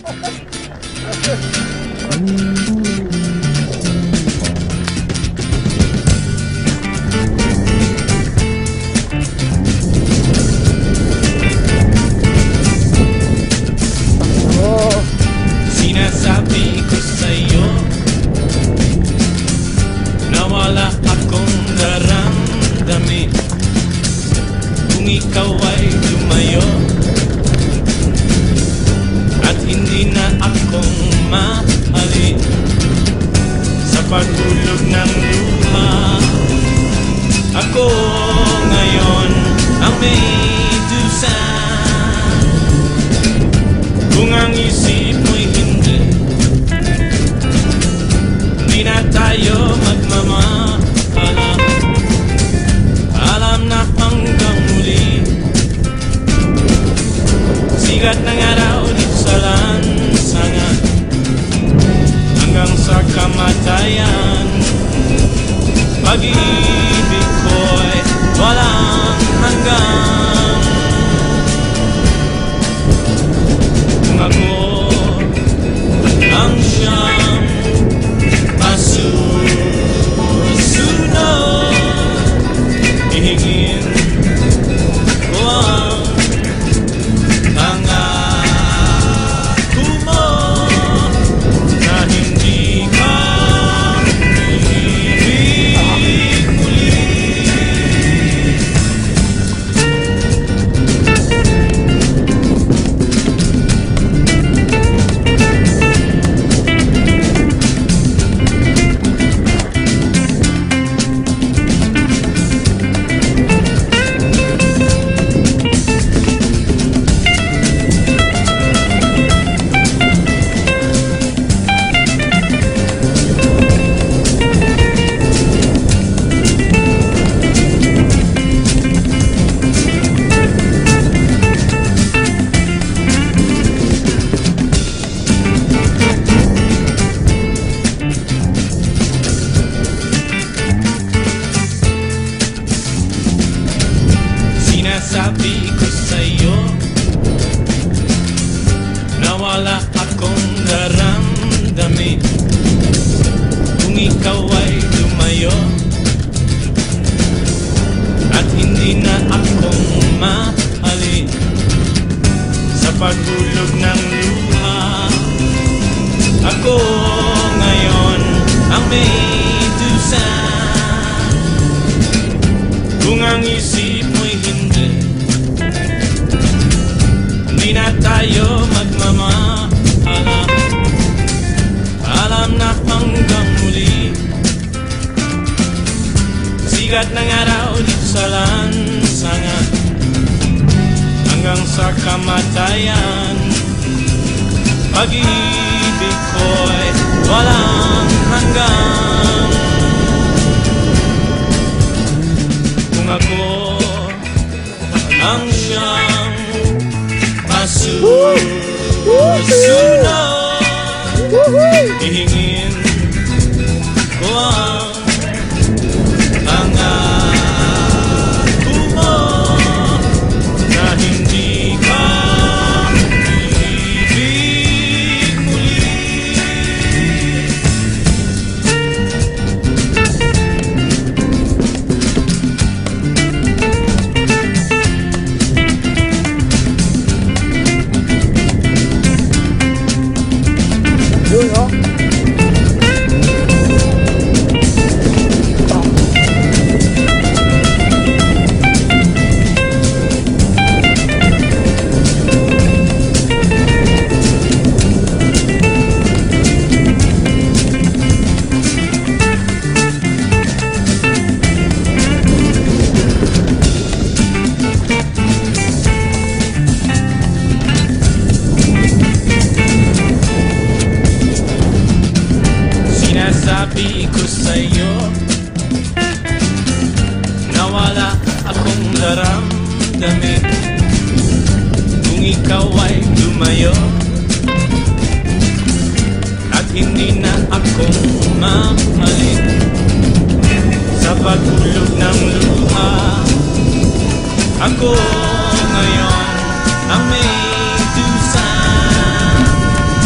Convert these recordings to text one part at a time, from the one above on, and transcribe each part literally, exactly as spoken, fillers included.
Sinasabi ko sa'yo na wala akong daramdamin kung ikaw ay lumayo at hindi na akong mahalin sa paghulog ng luha. Ako ngayon ang may dusa kung ang isip mo'y hindi, hindi na tayo magmamahalan. Alam na hanggang muli, sikat ng araw di sa lansangan, hanggang sa kamatayan. Pag-ibig ko'y walang hanggan. Kung ako ang siyang masusunod, hihingin ko ang pangako mo na hindi ka ibig muli. Sinasabi ko sa'yo na wala akong daramdamin kung ikaw ay lumayo at hindi na akong mahalin sa paghulog ng luha. Ako ngayon ang may dusa kung ang isip mo'y hindi, hindi na tayo magmamahalan. Alam na hanggang muli, sikat ng araw dito sa lansangan, hanggang sa kamatayan. Pag-ibig ko'y walang hanggan. Kung ako ang siyang masusunod, hihingin ko ang pangako mo na hindi ka ibig muli. Yun, oh. Sinasabi ko sa'yo na wala akong daramdamin kung ikaw ay lumayo at hindi na akong mahalin sa paghulog ng luha. Ako ngayon ang may dusa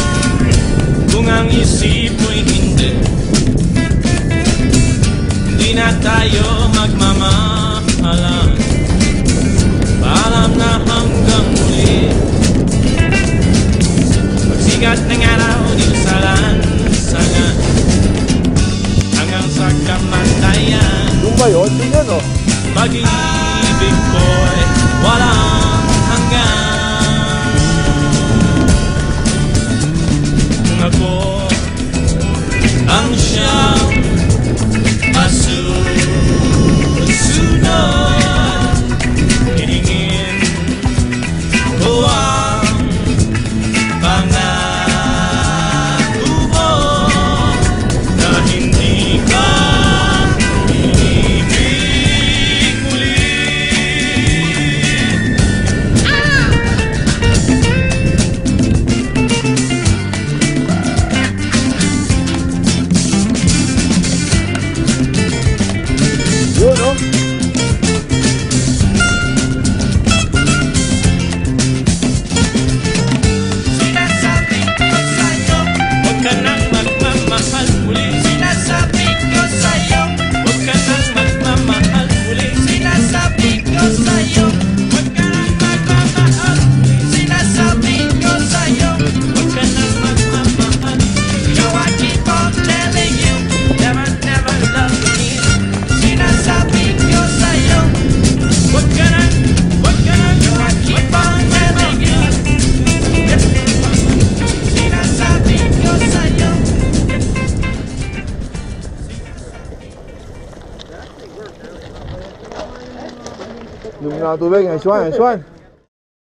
ng tubig. Nice one, nice one.